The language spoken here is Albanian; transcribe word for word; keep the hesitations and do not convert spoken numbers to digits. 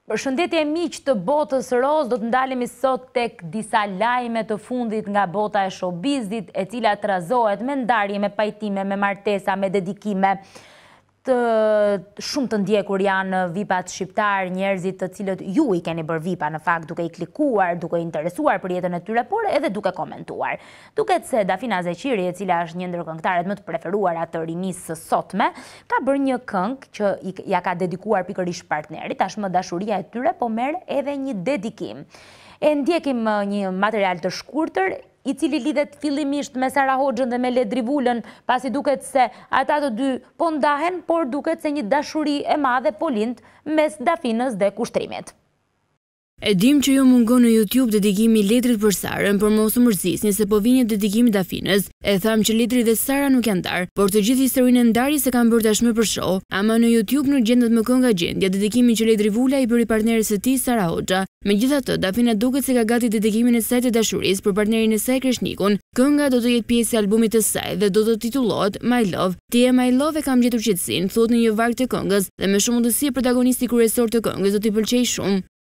Përshëndetje miq të botës roz, do të ndalemi sot tek disa lajme të fundit nga bota e showbizit, e cila trazohet me ndarje, me pajtime, me martesa, me dedikime. Të shumë të ndjekur janë vipat shqiptar, njerëzit të cilët ju i keni bërë vipa në fakt duke i klikuar, duke i interesuar për jetën e tyre, por edhe duke komentuar. Duket se Dafina Zeqiri, e cila është një ndër këngëtarët më të preferuara të rinisë së sotme, ka bërë një këngë që ja ka dedikuar pikërisht partnerit, tashmë dashuria e tyre po merr edhe një dedikim. E ndjekim një material të shkurtër, i cili lidhet fillimisht me Sara Hoxhën dhe me Ledri Vulën, pasi duket se ata të dy po ndahen, por duket se një dashuri e madhe po lind mes Dafinës dhe Kushtrimit. E dim që ju mungon në YouTube dedikimi Ledrit për Sarën, por mos u mërzisni se po vjen dedikimi Dafinës. E tham që Ledri dhe Sara nuk janë ndarë, por të gjithë historinë e ndarjes e kanë bërë tashmë për show. Ama në YouTube nuk gjendet më kënga gjendja dedikimin që Ledri Vula i bëri partnerit së tij Sara Hoxha. Megjithatë, Dafina duket se ka gati dedikimin e saj të dashurisë për partnerin e saj Kreshnikun. Kënga do të jetë pjesë e albumit të saj dhe do të titullohet My Love. Ti e My Love e kam gjetur qetësinë, thotë në një varg të këngës, dhe me shumë mundësi protagonisti kryesor të këngës do t'i pëlqejë shumë.